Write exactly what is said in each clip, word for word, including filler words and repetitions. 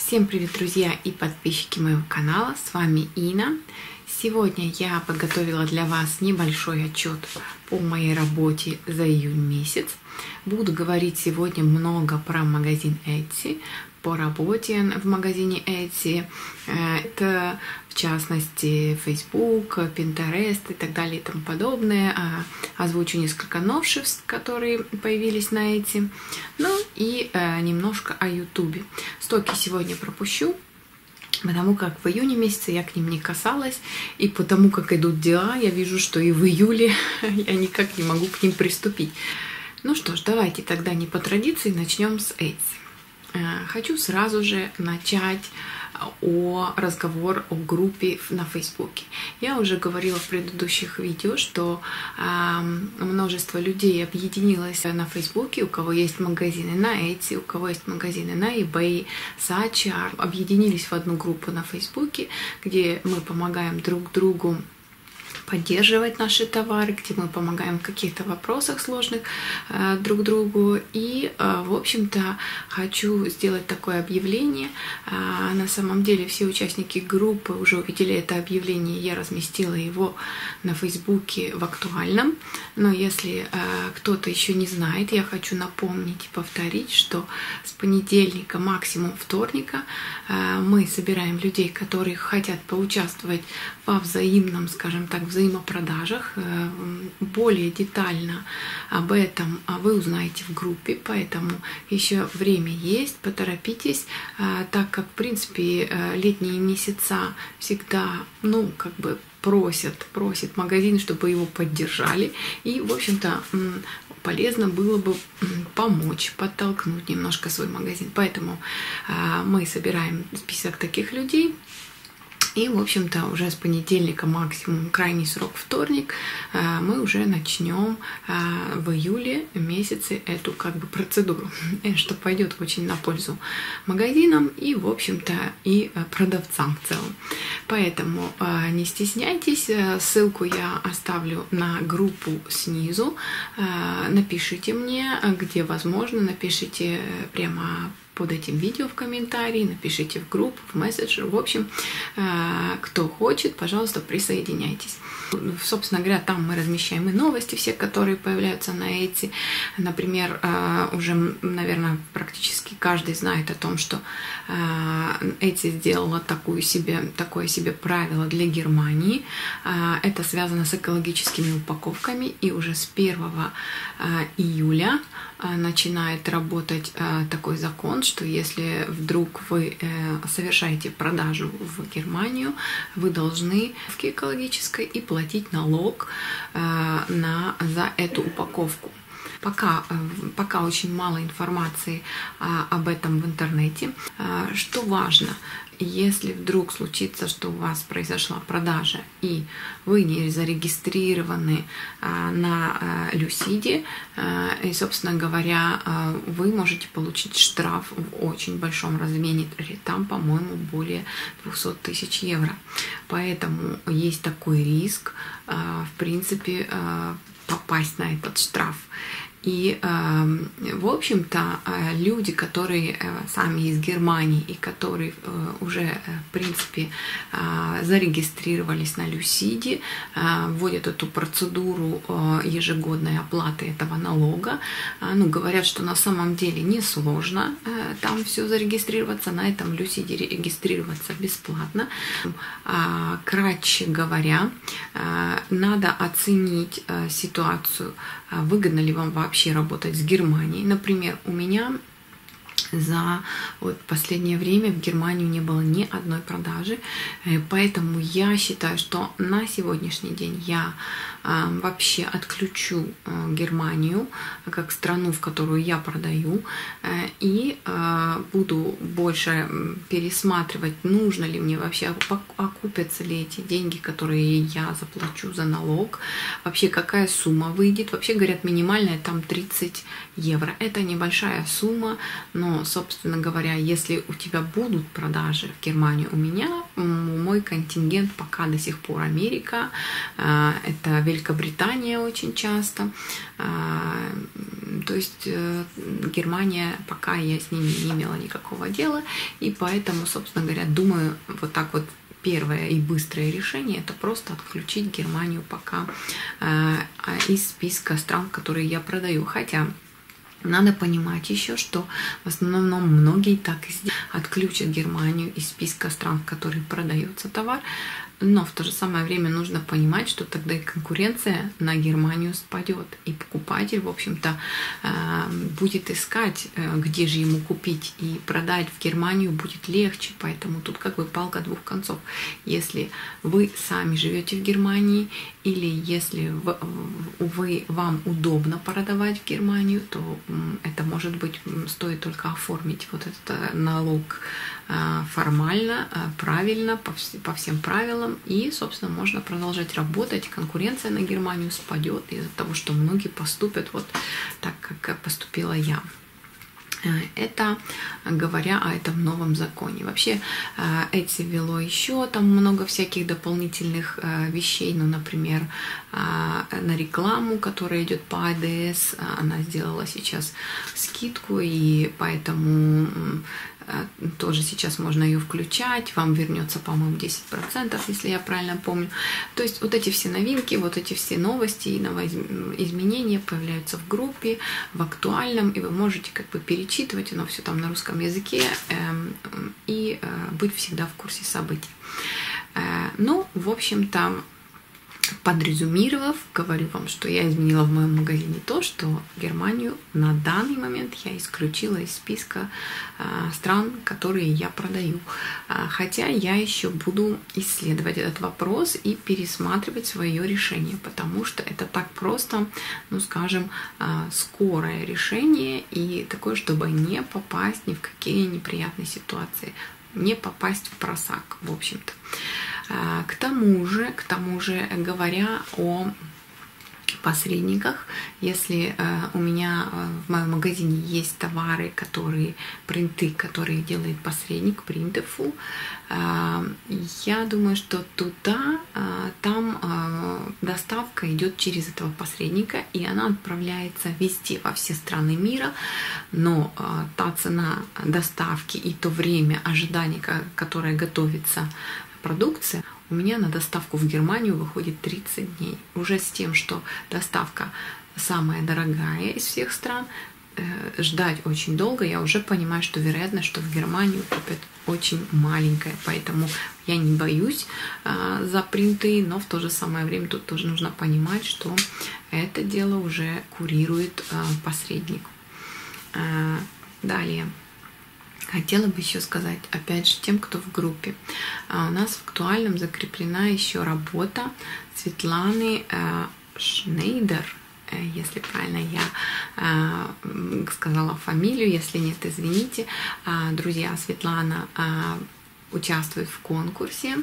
Всем привет, друзья и подписчики моего канала, с вами Ина. Сегодня я подготовила для вас небольшой отчет по моей работе за июнь месяц. Буду говорить сегодня много про магазин Etsy, по работе в магазине Etsy. Это в частности Facebook, Pinterest и так далее и тому подобное. Озвучу несколько новшеств, которые появились на Etsy. Ну и немножко о YouTube. Стоки сегодня пропущу, потому как в июне месяце я к ним не касалась, и потому как идут дела, я вижу, что и в июле я никак не могу к ним приступить. Ну что ж, давайте тогда не по традиции начнем с Etsy. Хочу сразу же начать о разговор о группе на Фейсбуке. Я уже говорила в предыдущих видео, что э, множество людей объединилось на Фейсбуке, у кого есть магазины на Etsy, у кого есть магазины на eBay, Saatchi, объединились в одну группу на Фейсбуке, где мы помогаем друг другу поддерживать наши товары, где мы помогаем в каких-то вопросах сложных э, друг другу. И, э, в общем-то, хочу сделать такое объявление. Э, на самом деле все участники группы уже увидели это объявление, я разместила его на Фейсбуке в актуальном. Но если э, кто-то еще не знает, я хочу напомнить и повторить, что с понедельника, максимум вторника, э, мы собираем людей, которые хотят поучаствовать во взаимном, скажем так, взаимопродажах. Более детально об этом вы узнаете в группе, поэтому еще время есть, поторопитесь, так как, в принципе, летние месяца всегда, ну, как бы просят, просит магазин, чтобы его поддержали, и, в общем-то, полезно было бы помочь, подтолкнуть немножко свой магазин. Поэтому мы собираем список таких людей. И, в общем-то, уже с понедельника, максимум крайний срок вторник, мы уже начнем в июле месяце эту как бы процедуру, что пойдет очень на пользу магазинам и, в общем-то, и продавцам в целом. Поэтому не стесняйтесь, ссылку я оставлю на группу снизу. Напишите мне, где возможно, напишите прямо под этим видео в комментарии, напишите в группу, в мессенджер. В общем, кто хочет, пожалуйста, присоединяйтесь. Собственно говоря, там мы размещаем и новости все, которые появляются на Etsy. Например, уже, наверное, практически каждый знает о том, что Etsy сделала такую себе, такое себе правило для Германии. Это связано с экологическими упаковками, и уже с первого июля начинает работать такой закон, что если вдруг вы совершаете продажу в Германию, вы должны в экологической и платить налог на, за эту упаковку. Пока, пока очень мало информации об этом в интернете. Что важно? Если вдруг случится, что у вас произошла продажа и вы не зарегистрированы на Люсиде, и, собственно говоря, вы можете получить штраф в очень большом размере, там, по-моему, более двухсот тысяч евро. Поэтому есть такой риск, в принципе, попасть на этот штраф. И, в общем-то, люди, которые сами из Германии и которые уже, в принципе, зарегистрировались на Люсиде, вводят эту процедуру ежегодной оплаты этого налога. Ну, говорят, что на самом деле несложно там все зарегистрироваться, на этом Люсиде регистрироваться бесплатно. Кратче говоря, надо оценить ситуацию, выгодно ли вам вообще работать с Германией. Например, у меня за вот последнее время в Германию не было ни одной продажи, поэтому я считаю, что на сегодняшний день я вообще отключу Германию как страну, в которую я продаю, и буду больше пересматривать, нужно ли мне вообще, окупятся ли эти деньги, которые я заплачу за налог, вообще какая сумма выйдет. Вообще, говорят, минимальная там тридцать евро. Это небольшая сумма, но Но, собственно говоря, если у тебя будут продажи в Германию, у меня мой контингент пока до сих пор Америка, это Великобритания очень часто. То есть Германия, пока я с ними не имела никакого дела, и поэтому, собственно говоря, думаю, вот так вот первое и быстрое решение — это просто отключить Германию пока из списка стран, которые я продаю. Хотя надо понимать еще, что в основном многие так и сделают, отключат Германию из списка стран, в которые продается товар. Но в то же самое время нужно понимать, что тогда и конкуренция на Германию спадет. И покупатель, в общем-то, будет искать, где же ему купить. И продать в Германию будет легче. Поэтому тут как бы палка двух концов. Если вы сами живете в Германии, или если вы, вам удобно продавать в Германию, то это, может быть, стоит только оформить вот этот налог формально, правильно, по, вс по всем правилам, и, собственно, можно продолжать работать. Конкуренция на Германию спадет из-за того, что многие поступят вот так, как поступила я. Это говоря о этом новом законе. Вообще Etsy ввело еще там много всяких дополнительных вещей, ну, например, на рекламу, которая идет по эй ди эс, она сделала сейчас скидку, и поэтому тоже сейчас можно ее включать, вам вернется, по-моему, десять процентов, если я правильно помню. То есть вот эти все новинки, вот эти все новости и новоизменения появляются в группе, в актуальном, и вы можете как бы перечитывать, оно все там на русском языке, и быть всегда в курсе событий. Ну, в общем-то, подрезюмировав, говорю вам, что я изменила в моем магазине то, что Германию на данный момент я исключила из списка э, стран, которые я продаю. Э, хотя я еще буду исследовать этот вопрос и пересматривать свое решение, потому что это так просто, ну скажем, э, скорое решение и такое, чтобы не попасть ни в какие неприятные ситуации, не попасть в просак, в общем-то. К тому же, к тому же, говоря о посредниках, если у меня в моем магазине есть товары, которые, принты, которые делает посредник, Printful, я думаю, что туда, там доставка идет через этого посредника, и она отправляется везде, во все страны мира, но та цена доставки и то время ожидания, которое готовится продукция, у меня на доставку в Германию выходит тридцать дней. Уже с тем, что доставка самая дорогая из всех стран, э, ждать очень долго, я уже понимаю, что вероятность, что в Германию купят, очень маленькая. Поэтому я не боюсь э, за принты, но в то же самое время тут тоже нужно понимать, что это дело уже курирует э, посредник. Э, далее. Хотела бы еще сказать, опять же, тем, кто в группе. У нас в актуальном закреплена еще работа Светланы Шнейдер, если правильно я сказала фамилию, если нет, извините. Друзья, Светлана участвует в конкурсе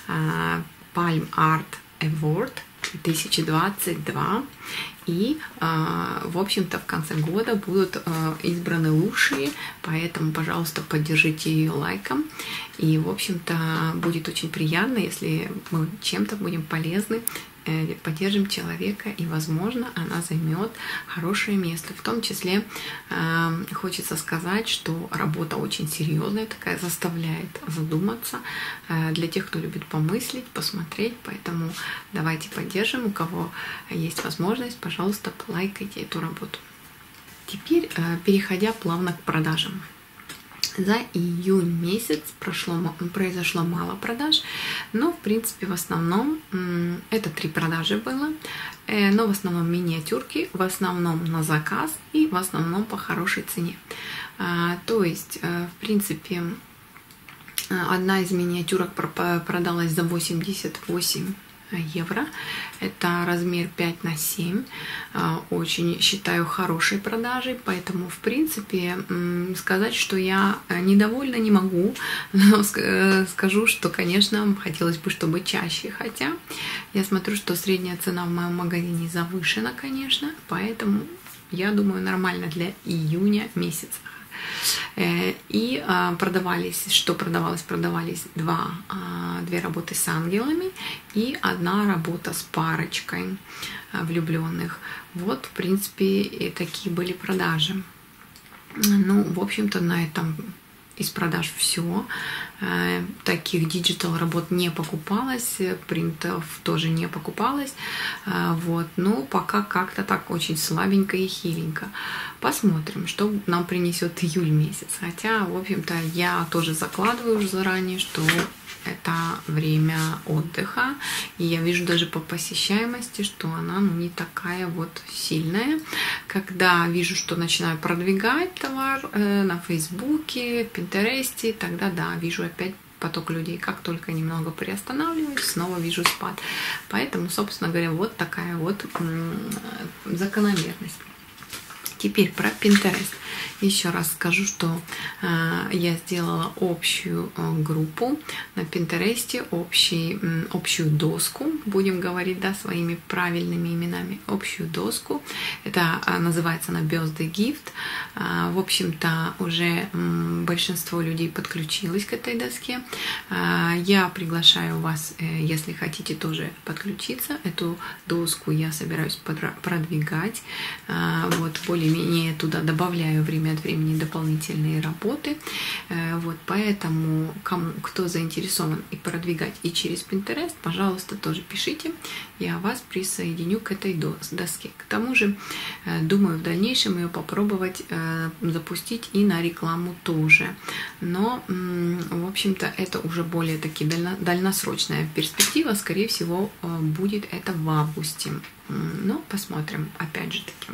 Palm Art Award две тысячи двадцать два, и, в общем-то, в конце года будут избраны лучшие, поэтому, пожалуйста, поддержите ее лайком, и, в общем-то, будет очень приятно, если мы чем-то будем полезны, поддержим человека, и, возможно, она займет хорошее место. В том числе э, хочется сказать, что работа очень серьезная, такая, заставляет задуматься э, для тех, кто любит помыслить, посмотреть. Поэтому давайте поддержим. У кого есть возможность, пожалуйста, лайкайте эту работу. Теперь, э, переходя плавно к продажам. За июнь месяц прошло, произошло мало продаж, но в принципе в основном это три продажи было, но в основном миниатюрки, в основном на заказ и в основном по хорошей цене. То есть в принципе одна из миниатюрок продалась за восемьдесят восемь евро. Это размер пять на семь. Очень считаю хорошей продажей, поэтому в принципе сказать, что я недовольна, не могу, но скажу, что, конечно, хотелось бы, чтобы чаще, хотя я смотрю, что средняя цена в моем магазине завышена, конечно, поэтому я думаю, нормально для июня месяца. И продавались, что продавалось? Продавались два, две работы с ангелами и одна работа с парочкой влюбленных. Вот, в принципе, и такие были продажи. Ну, в общем-то, на этом из продаж все. Таких диджитал работ не покупалось, принтов тоже не покупалось. Вот. Но пока как-то так очень слабенько и хиленько. Посмотрим, что нам принесет июль месяц. Хотя, в общем-то, я тоже закладываю уже заранее, что это время отдыха. И я вижу даже по посещаемости, что она ну, не такая вот сильная. Когда вижу, что начинаю продвигать товар э, на Фейсбуке, Пинтересте, тогда да, вижу опять поток людей. Как только немного приостанавливаюсь, снова вижу спад. Поэтому, собственно говоря, вот такая вот м- закономерность. Теперь про Pinterest. Еще раз скажу, что э, я сделала общую э, группу на Pinterest, общий, э, общую доску, будем говорить, да, своими правильными именами, общую доску. Это э, называется она Birthday Gift. Э, в общем-то, уже э, большинство людей подключилось к этой доске. Э, я приглашаю вас, э, если хотите тоже подключиться. Эту доску я собираюсь продвигать. Э, вот, более-менее туда добавляю время от времени дополнительные работы. Вот, поэтому кому, кто заинтересован и продвигать и через Pinterest, пожалуйста, тоже пишите. Я вас присоединю к этой доске. К тому же, думаю, в дальнейшем ее попробовать запустить и на рекламу тоже. Но, в общем-то, это уже более таки дальносрочная перспектива. Скорее всего, будет это в августе. Но посмотрим, опять же таки.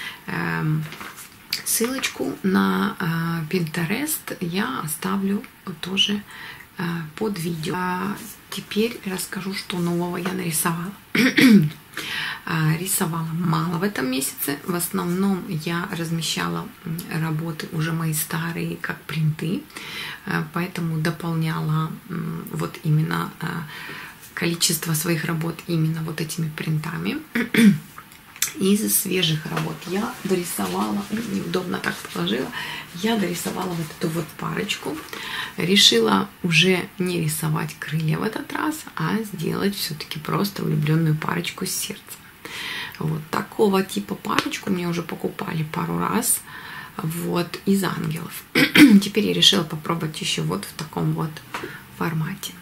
Ссылочку на э, Pinterest я оставлю тоже э, под видео. А теперь расскажу, что нового я нарисовала. Рисовала мало в этом месяце. В основном я размещала работы уже мои старые, как принты. Поэтому дополняла вот именно количество своих работ именно вот этими принтами. Из свежих работ я дорисовала, неудобно так положила, я дорисовала вот эту вот парочку. Решила уже не рисовать крылья в этот раз, а сделать все-таки просто влюбленную парочку с сердцем. Вот такого типа парочку мне уже покупали пару раз, вот, из ангелов. Теперь я решила попробовать еще вот в таком вот формате.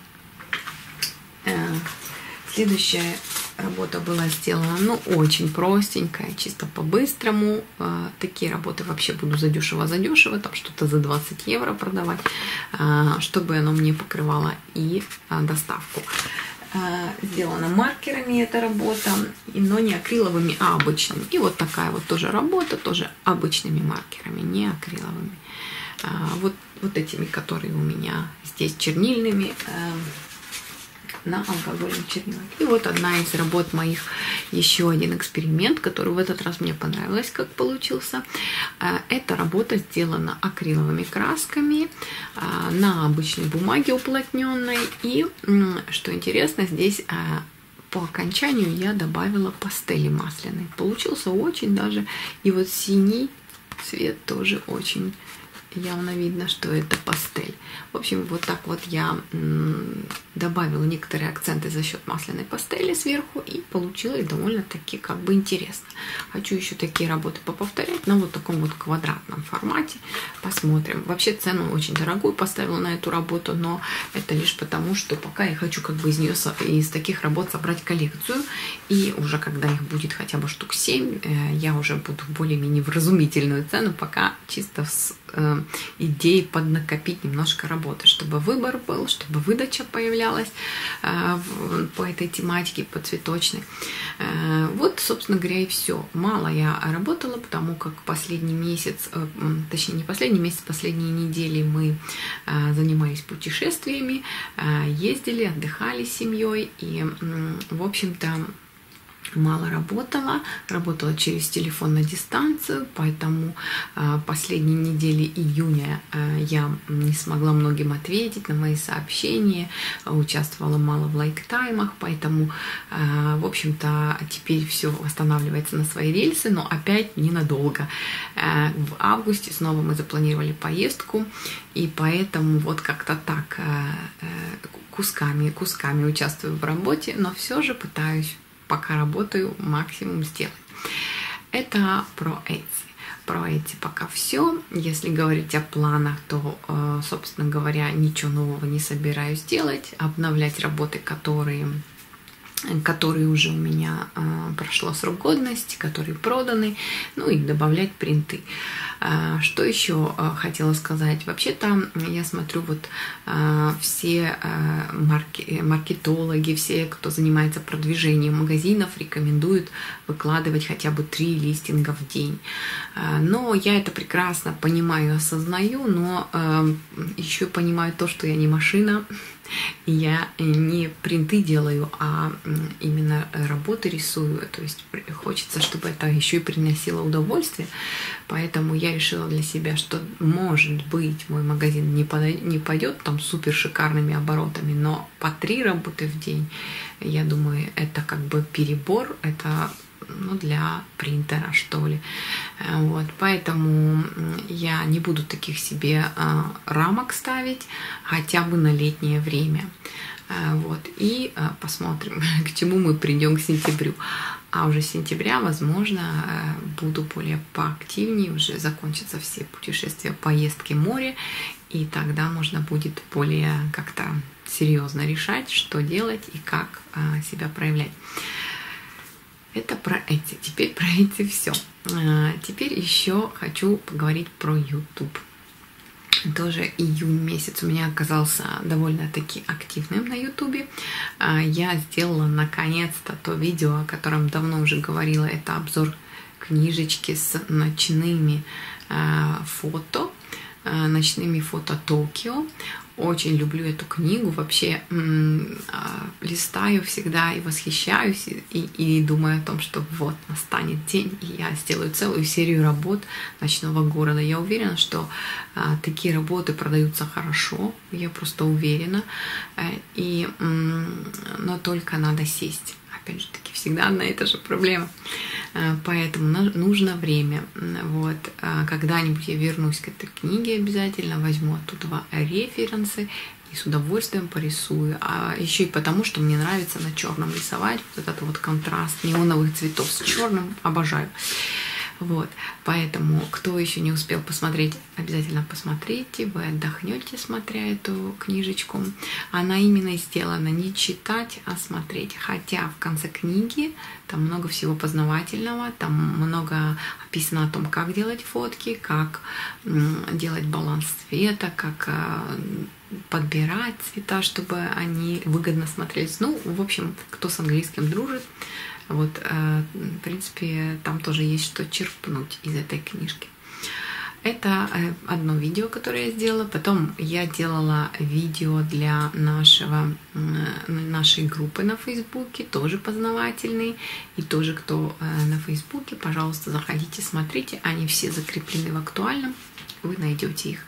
Следующая работа была сделана, ну, очень простенькая, чисто по-быстрому. Такие работы вообще буду задешево-задешево, там что-то за двадцать евро продавать, чтобы оно мне покрывало и доставку. Сделана маркерами эта работа, но не акриловыми, а обычными. И вот такая вот тоже работа, тоже обычными маркерами, не акриловыми. Вот, вот этими, которые у меня здесь чернильными, на алкогольных чернилах. И вот одна из работ моих, еще один эксперимент, который в этот раз мне понравилось, как получился. Эта работа сделана акриловыми красками на обычной бумаге уплотненной. И, что интересно, здесь по окончанию я добавила пастели масляной. Получился очень даже, и вот синий цвет тоже очень явно видно, что это пастель. В общем, вот так вот я добавила некоторые акценты за счет масляной пастели сверху, и получилось довольно-таки как бы интересно. Хочу еще такие работы поповторять на вот таком вот квадратном формате. Посмотрим. Вообще цену очень дорогую поставила на эту работу, но это лишь потому, что пока я хочу как бы из нее, из таких работ собрать коллекцию, и уже когда их будет хотя бы штук семь, я уже буду более-менее вразумительную цену, пока чисто с идеей поднакопить немножко работы, чтобы выбор был, чтобы выдача появлялась по этой тематике, по цветочной. Вот, собственно говоря, и все. Мало я работала, потому как последний месяц, точнее не последний месяц, последние недели мы занимались путешествиями, ездили, отдыхали с семьей, и, в общем-то, мало работала, работала через телефон на дистанцию, поэтому э, последние недели июня э, я не смогла многим ответить на мои сообщения, участвовала мало в лайк-таймах, поэтому, э, в общем-то, теперь все восстанавливается на свои рельсы, но опять ненадолго. Э, в августе снова мы запланировали поездку, и поэтому вот как-то так э, э, кусками, кусками участвую в работе, но все же пытаюсь, пока работаю, максимум сделать. Это про Etsy. Про Etsy пока все. Если говорить о планах, то, собственно говоря, ничего нового не собираюсь делать. Обновлять работы, которые, которые уже у меня прошло срок годности, которые проданы, ну и добавлять принты. Что еще хотела сказать? Вообще-то я смотрю, вот все маркетологи, все, кто занимается продвижением магазинов, рекомендуют выкладывать хотя бы три листинга в день. Но я это прекрасно понимаю и осознаю, но еще понимаю то, что я не машина, и я не принты делаю, а именно работы рисую. То есть хочется, чтобы это еще и приносило удовольствие. Поэтому я решила для себя, что, может быть, мой магазин не, подойдет, не пойдет там супер шикарными оборотами, но по три работы в день, я думаю, это как бы перебор, это, ну, для принтера, что ли. Вот, поэтому я не буду таких себе рамок ставить хотя бы на летнее время. Вот, и посмотрим, к чему мы придем к сентябрю. А уже с сентября, возможно, буду более поактивнее, уже закончатся все путешествия, поездки, море, и тогда можно будет более как-то серьезно решать, что делать и как себя проявлять. Это про Etsy. Теперь про Etsy все. Теперь еще хочу поговорить про YouTube. Тоже июнь месяц у меня оказался довольно-таки активным на YouTube. Я сделала наконец-то то видео, о котором давно уже говорила. Это обзор книжечки с ночными фото, ночными фото Токио. Очень люблю эту книгу, вообще м- а, листаю всегда и восхищаюсь, и, и думаю о том, что вот настанет день, и я сделаю целую серию работ ночного города. Я уверена, что а, такие работы продаются хорошо, я просто уверена, и, м- но только надо сесть. Опять же таки, всегда одна и та же проблема. Поэтому нужно время. Вот. Когда-нибудь я вернусь к этой книге обязательно, возьму оттуда референсы и с удовольствием порисую. А еще и потому, что мне нравится на черном рисовать. Вот этот вот контраст неоновых цветов с черным обожаю. Вот, поэтому, кто еще не успел посмотреть, обязательно посмотрите, вы отдохнете, смотря эту книжечку. Она именно сделана не читать, а смотреть. Хотя в конце книги там много всего познавательного, там много описано о том, как делать фотки, как делать баланс цвета, как подбирать цвета, чтобы они выгодно смотрелись. Ну, в общем, кто с английским дружит, вот, в принципе, там тоже есть что черпнуть из этой книжки. Это одно видео, которое я сделала. Потом я делала видео для нашего, нашей группы на Фейсбуке, тоже познавательные. И тоже, кто на Фейсбуке, пожалуйста, заходите, смотрите. Они все закреплены в актуальном, вы найдете их.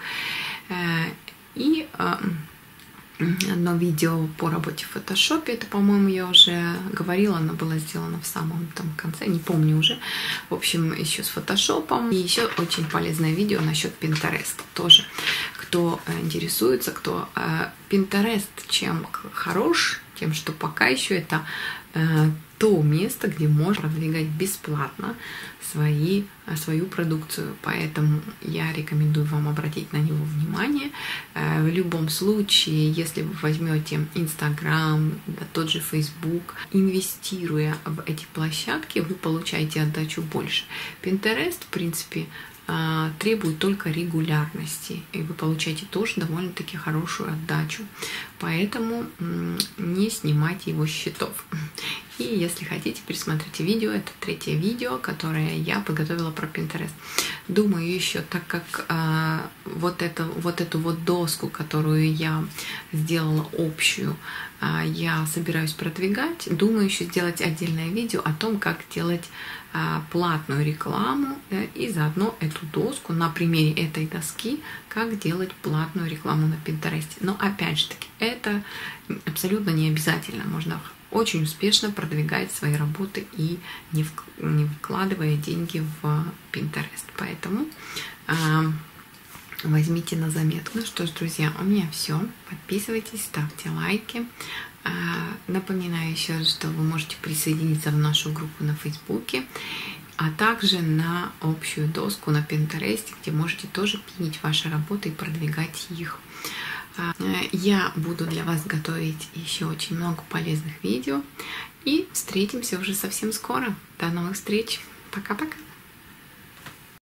И одно видео по работе в фотошопе, это, по-моему, я уже говорила, оно было сделано в самом там конце, не помню уже. В общем, еще с фотошопом. И еще очень полезное видео насчет Pinterest. Тоже, кто интересуется, кто Pinterest чем хорош, тем, что пока еще это то место, где можно продвигать бесплатно свои, свою продукцию. Поэтому я рекомендую вам обратить на него внимание. В любом случае, если вы возьмете Instagram, да, тот же Facebook, инвестируя в эти площадки, вы получаете отдачу больше. Pinterest, в принципе, требует только регулярности, и вы получаете тоже довольно-таки хорошую отдачу. Поэтому не снимайте его с счетов. И если хотите, пересмотрите видео. Это третье видео, которое я подготовила про Pinterest. Думаю, еще так как а, вот, это, вот эту вот доску, которую я сделала общую, а, я собираюсь продвигать. Думаю еще сделать отдельное видео о том, как делать а, платную рекламу, да, и заодно эту доску на примере этой доски, как делать платную рекламу на Pinterest. Но опять же таки, это абсолютно не обязательно. Можно очень успешно продвигать свои работы и не, в, не вкладывая деньги в Pinterest. Поэтому э, возьмите на заметку. Ну что ж, друзья, у меня все. Подписывайтесь, ставьте лайки. Э, напоминаю еще раз, что вы можете присоединиться в нашу группу на Фейсбуке, а также на общую доску на Pinterest, где можете тоже пинить ваши работы и продвигать их. Я буду для вас готовить еще очень много полезных видео. И встретимся уже совсем скоро. До новых встреч. Пока-пока.